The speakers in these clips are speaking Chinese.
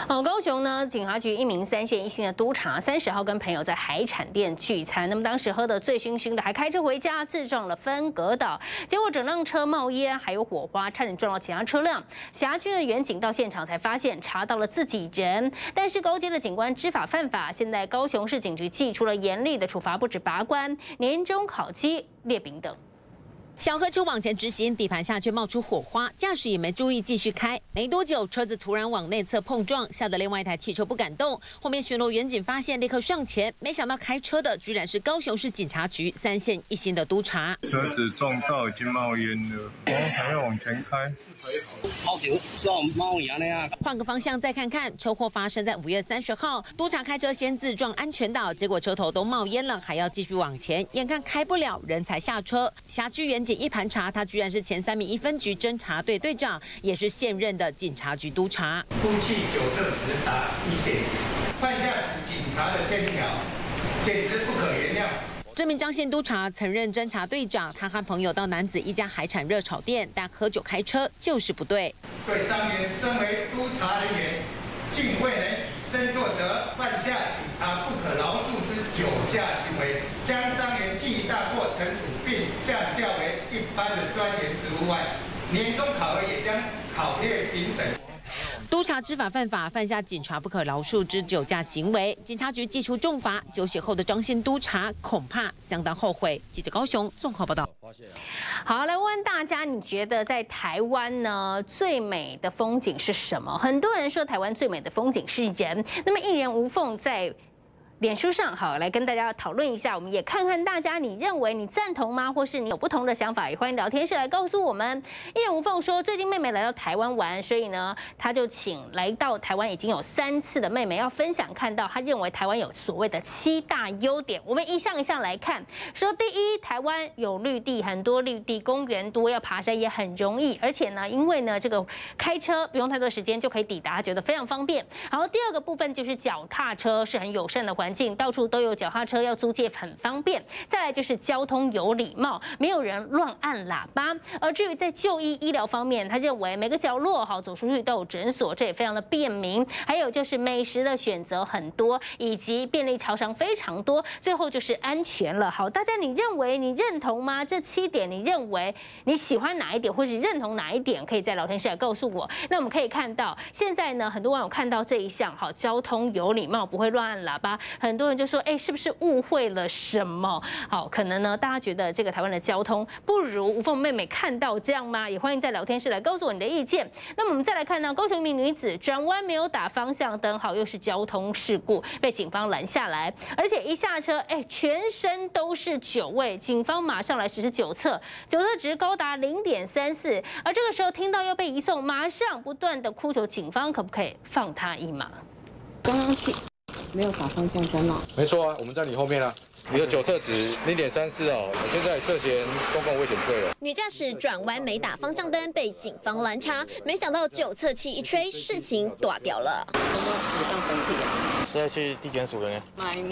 高雄呢，警察局一名3线1星的督察，30号跟朋友在海产店聚餐，那么当时喝得醉醺醺的，还开车回家，自撞了分隔岛，结果整辆车冒烟，还有火花，差点撞到其他车辆。辖区的员警到现场才发现，查到了自己人，但是高阶的警官知法犯法，现在高雄市警局祭出了严厉的处罚，不止拔关、年终考绩、列丙等。 小客车往前直行，底盘下却冒出火花，驾驶也没注意继续开。没多久，车子突然往内侧碰撞，吓得另外一台汽车不敢动。后面巡逻员警发现，立刻上前，没想到开车的居然是高雄市警察局3线1星的督察。 车子撞到已经冒烟了，还要往前开。 好久是我冒烟的呀。 换个方向再看看，车祸发生在5月30号，督察开车先自撞安全岛，结果车头都冒烟了，还要继续往前，眼看开不了，人才下车。辖区员警 一盘查，他居然是前3名1分局侦查队队长，也是现任的警察局督察。 呼气酒测值达1点，犯下此警察的天条，简直不可原谅。 这名张县督察曾任侦查队长，他和朋友到楠梓一家海产热炒店，但喝酒开车就是不对。 对张元身为督察人员，竟未能以身作则，犯下警察不可饶恕之酒驾行为，将张元记大过惩处，并降调为一般的专员职务外，年终考核也将考列丙等。 督察知法犯法，犯下警察不可饶恕之酒驾行为，警察局祭出重罚。酒血后的张县督察恐怕相当后悔。记者高雄综合报道。 好，来问问大家，你觉得在台湾呢最美的风景是什么？很多人说台湾最美的风景是人。那么一人无缝在 脸书上好，来跟大家讨论一下，我们也看看大家，你认为你赞同吗？或是你有不同的想法，也欢迎聊天室来告诉我们。一人无缝说，最近妹妹来到台湾玩，所以呢，他就请来到台湾已经有3次的妹妹要分享，看到他认为台湾有所谓的7大优点。我们一项一项来看。说第一，台湾有绿地，很多绿地，公园多，要爬山也很容易，而且呢，因为呢这个开车不用太多时间就可以抵达，觉得非常方便。好，第二个部分就是脚踏车是很友善的环境，到处都有脚踏车，要租借很方便。再来就是交通有礼貌，没有人乱按喇叭。而至于在就医医疗方面，他认为每个角落好走出去都有诊所，这也非常的便民。还有就是美食的选择很多，以及便利超商非常多。最后就是安全了。好，大家你认为你认同吗？这7点你认为你喜欢哪一点，或是认同哪一点，可以在聊天室来告诉我。那我们可以看到，现在呢，很多网友看到这一项，好，交通有礼貌，不会乱按喇叭，很多人就说，是不是误会了什么？好，可能呢，大家觉得这个台湾的交通不如无缝妹妹看到这样吗？也欢迎在聊天室来告诉我你的意见。那么我们再来看到，高雄一名女子转弯没有打方向灯，好，又是交通事故，被警方拦下来，而且一下车，全身都是酒味，警方马上来实施酒测，酒测值高达0.34，而这个时候听到要被移送，马上不断的哭求警方可不可以放他一马。刚刚没有打方向灯哦。 没错啊，我们在你后面啊。你的酒测值0.34哦，我现在涉嫌公共危险罪了。 女驾驶转弯没打方向灯，被警方拦查，没想到酒测器一吹，事情大掉了。有没有补上粉体啊？ 现在去地检署了呢。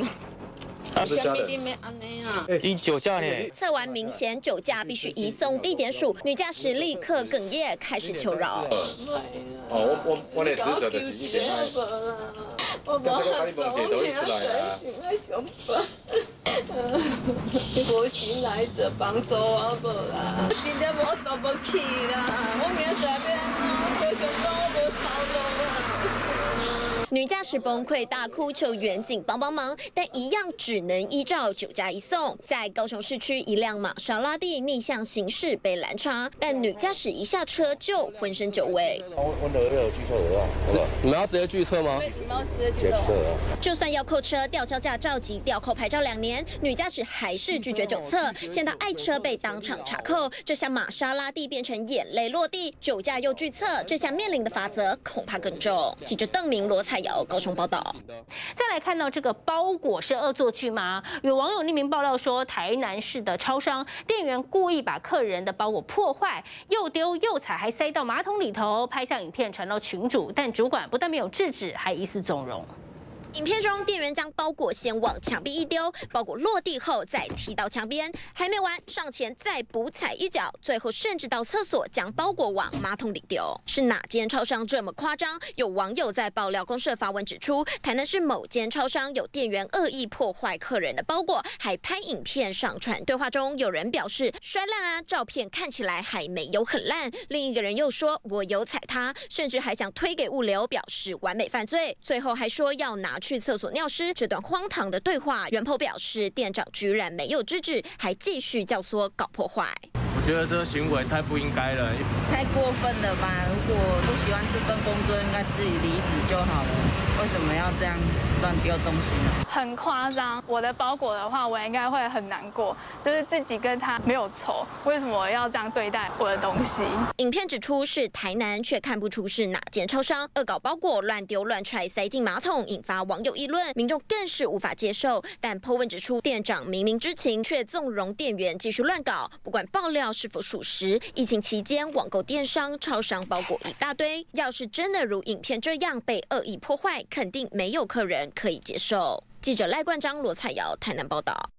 你酒驾呢？测完明显酒驾，必须移送地检署。女驾驶立刻哽咽，开始求饶。 我的职责就是一点爱，我这个把你问题都一出来啊。 无心来者帮助我无啦，真的我都无去啦，我明仔要安怎？高雄讲我无头路啦。 女驾驶崩溃大哭，求远警帮帮忙，但一样只能依照酒驾移送。在高雄市区，一辆玛莎拉蒂逆向行驶被拦查，但女驾驶一下车就浑身酒味。 我哪有拒测额啊？你们要直接拒测吗？ 直接拒测。 就算要扣车、吊销驾照及吊扣牌照2年，女驾驶还是拒绝酒测。见到爱车被当场查扣，这下玛莎拉蒂变成眼泪落地，酒驾又拒测，这下面临的罚则恐怕更重。记者邓明、罗彩瑶高雄报道。 再来看到这个包裹是恶作剧吗？有网友匿名爆料说，台南市的超商店员故意把客人的包裹破坏，又丢又踩，还塞到马桶里头，拍下影片传到群组，但主管不但没有制止，还疑似纵容。 影片中，店员将包裹先往墙壁一丢，包裹落地后再踢到墙边，还没完，上前再补踩一脚，最后甚至到厕所将包裹往马桶里丢。是哪间超商这么夸张？有网友在爆料公社发文指出，台南市某间超商有店员恶意破坏客人的包裹，还拍影片上传。对话中，有人表示摔烂啊，照片看起来还没有很烂。另一个人又说我有踩他，甚至还想推给物流，表示完美犯罪。最后还说要拿去厕所尿湿。这段荒唐的对话，原 po 表示店长居然没有制止，还继续教唆搞破坏。 我觉得这个行为太不应该了， 太过分了吧？如果不喜欢这份工作，应该自己离职就好了，为什么要这样乱丢东西呢？ 很夸张。我的包裹的话，我应该会很难过，就是自己跟他没有仇，为什么要这样对待我的东西？ 影片指出是台南，却看不出是哪间超商恶搞包裹、乱丢乱踹、塞进马桶，引发网友议论，民众更是无法接受。但 po 文指出，店长明明知情，却纵容店员继续乱搞，不管爆料是否属实。疫情期间，网购电商、超商包裹一大堆，要是真的如影片这样被恶意破坏，肯定没有客人可以接受。记者赖冠章、罗彩瑶台南报道。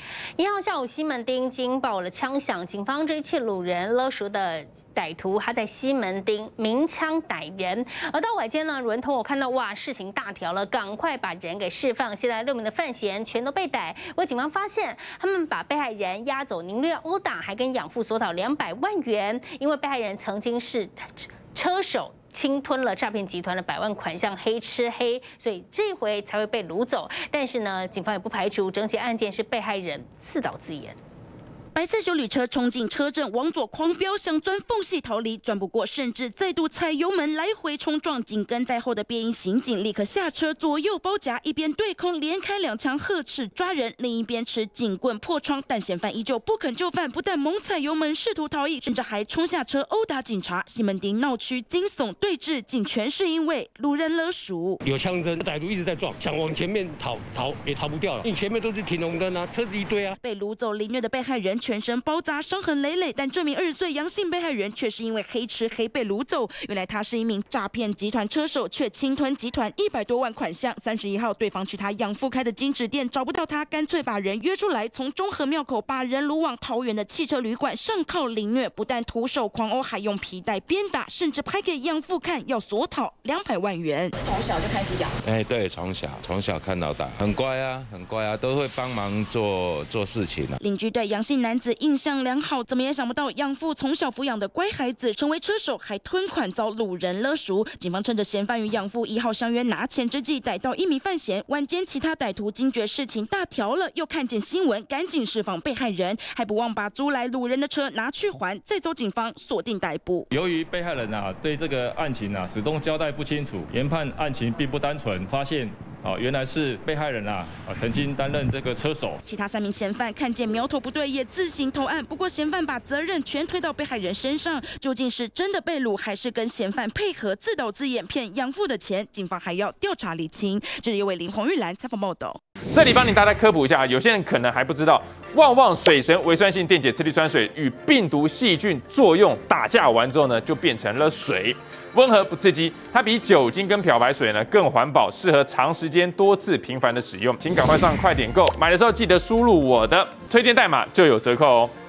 1号下午，西门町惊爆了枪响，警方追窃掳人勒赎的歹徒，他在西门町鸣枪逮人。而到晚间呢，伦同我看到哇，事情大条了，赶快把人给释放。现在6名的犯嫌全都被逮。不过警方发现，他们把被害人押走宁愿殴打，还跟养父索讨200万元，因为被害人曾经是车手。侵吞了诈骗集团的100万款项，黑吃黑，所以这回才会被掳走。但是呢，警方也不排除整起案件是被害人自导自演。 白色休旅车冲进车阵，往左狂飙，想钻缝隙逃离，钻不过，甚至再度踩油门来回冲撞。紧跟在后的便衣刑警立刻下车，左右包夹，一边对空连开2枪呵斥抓人，另一边持警棍破窗，但嫌犯依旧不肯就范，不但猛踩油门试图逃逸，甚至还冲下车殴打警察。西门町闹区惊悚对峙，竟全是因为掳人勒赎。 有枪声，歹徒一直在撞，想往前面逃也逃不掉了，因为前面都是停红灯啊，车子一堆啊。 被掳走凌虐的被害人全身包扎，伤痕累累，但这名20岁杨姓被害人却是因为黑吃黑被掳走。原来他是一名诈骗集团车手，却侵吞集团100多万款项。31号，对方去他养父开的金纸店找不到他，干脆把人约出来，从中和庙口把人掳往桃园的汽车旅馆上铐凌虐，不但徒手狂殴，还用皮带鞭打，甚至拍给养父看，要索讨200万元。 从小就开始养？ 对，从小看到大，很乖啊，都会帮忙做事情啊。 邻居对杨姓男子印象良好，怎么也想不到养父从小抚养的乖孩子成为车手，还吞款遭掳人勒赎。警方趁着嫌犯与养父1号相约拿钱之际，逮到1名犯嫌。晚间其他歹徒惊觉事情大条了，又看见新闻，赶紧释放被害人，还不忘把租来掳人的车拿去还，再走警方锁定逮捕。 由于被害人对这个案情始终交代不清楚，研判案情并不单纯，发现原来是被害人曾经担任这个车手。 其他3名嫌犯看见苗头不对，也自行投案。不过嫌犯把责任全推到被害人身上，究竟是真的被掳，还是跟嫌犯配合自导自演骗养父的钱？警方还要调查厘清。这里有林洪玉兰采访报道。 这里帮你大家科普一下，有些人可能还不知道，旺旺水神微酸性电解次氯酸水与病毒细菌作用打架完之后呢，就变成了水，温和不刺激，它比酒精跟漂白水呢更环保，适合长时间多次频繁的使用。请赶快上快点购，买的时候记得输入我的推荐代码就有折扣哦。